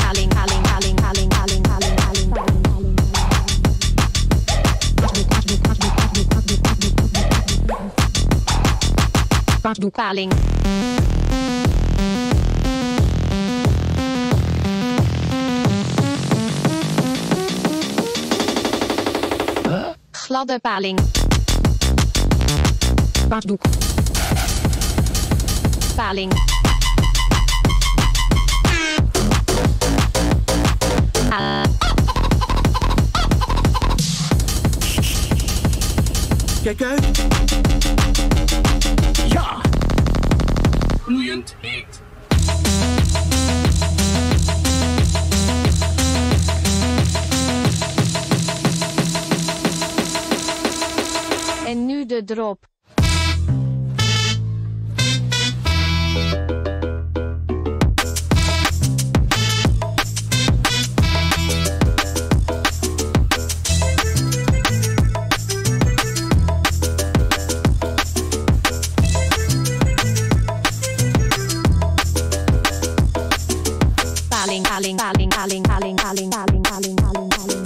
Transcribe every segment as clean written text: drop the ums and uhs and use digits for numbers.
paling paling paling paling paling paling paling paling gladde paling wasdoek paling Kijk uit. Ja! Gloeiend heet. en nu de drop. Paling paling paling paling paling paling paling paling paling paling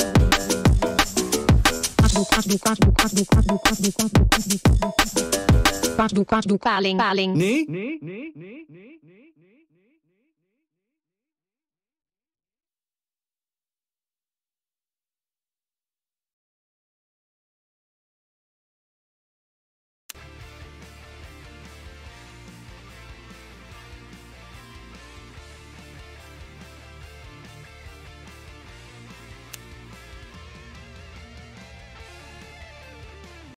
wasdoek paling paling Nee?